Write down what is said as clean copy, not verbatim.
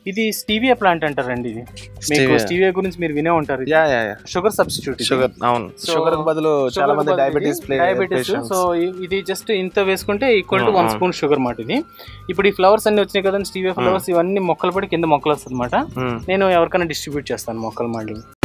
ఇది stevia plant అంటారండి. ఇది మీకు స్టీవియా గురించి మీరు వినే ఉంటారు. Sugar substitute. షుగర్, అవును. షుగర్ బదులు చాలా మంది డయాబెటిస్. సో ఇది జస్ట్ ఇంత వేసుకుంటే ఈక్వల్ టు 1 స్పూన్ షుగర్ మాట. ఇది ఇప్పుడు ఈ ఫ్లవర్స్ అన్ని వచ్చినాయి కదండి, స్టీవియా ఫ్లవర్స్, ఇవన్నీ మొక్కలు పడి కింద మొక్కలు వస్తుంది అనమాట. నేను ఎవరికైనా డిస్ట్రిబ్యూట్ చేస్తాను మొక్కలు మళ్ళీ.